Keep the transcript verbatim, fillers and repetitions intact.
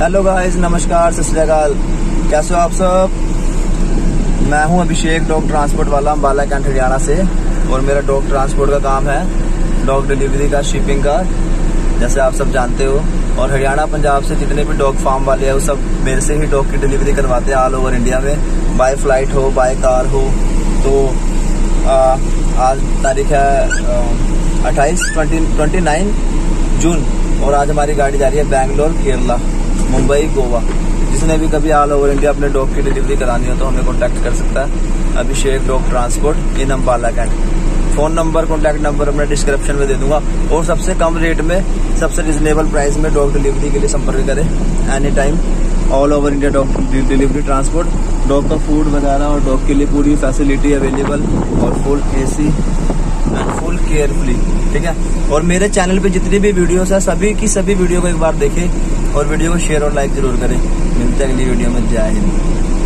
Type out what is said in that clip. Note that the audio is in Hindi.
हेलो गाइस, नमस्कार, सत श्री अकाल। कैसे हो आप सब? मैं हूं अभिषेक, डॉग ट्रांसपोर्ट वाला, अम्बाला कैंट हरियाणा से। और मेरा डॉग ट्रांसपोर्ट का काम है, डॉग डिलीवरी का, शिपिंग का, जैसे आप सब जानते हो। और हरियाणा पंजाब से जितने भी डॉग फार्म वाले हैं वो सब मेरे से ही डॉग की डिलीवरी करवाते हैं ऑल ओवर इंडिया में, बाय फ्लाइट हो, बाय कार हो। तो आ, आज तारीख है अट्ठाईस ट्वेंटी ट्वेंटी नाइन जून और आज हमारी गाड़ी जा रही है बेंगलोर, केरला, मुंबई, गोवा। जिसने भी कभी ऑल ओवर इंडिया अपने डॉग की डिलीवरी करानी हो तो हमें कॉन्टैक्ट कर सकता है। Abhishek dog transport in Ambala cantt. Phone number, contact number मैं डिस्क्रिप्शन में दे दूंगा। और सबसे कम रेट में, सबसे रिजनेबल प्राइस में डॉग डिलीवरी के लिए संपर्क करें any time. All over India dog delivery transport, dog का फूड वगैरह और डॉग के लिए पूरी फैसिलिटी अवेलेबल और full AC and full carefully, ठीक है। और मेरे चैनल पे जितनी भी वीडियोस है सभी की सभी वीडियो को एक बार देखें और वीडियो को शेयर और लाइक जरूर करें। मिलते हैं अगली वीडियो में। जय हिंद।